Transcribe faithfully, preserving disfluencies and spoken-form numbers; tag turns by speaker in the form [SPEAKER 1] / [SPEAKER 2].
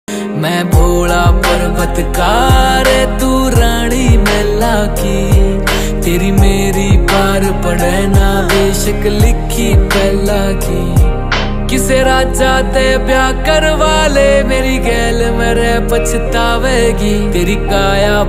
[SPEAKER 1] मैं भोला पर्वतकार तू रानी मैला की, तेरी मेरी पार पड़े ना बेशक लिखी पहला की। किसे राजा ते ब्याह करवा ले, मेरी गैल मेरे पछतावेगी, तेरी काया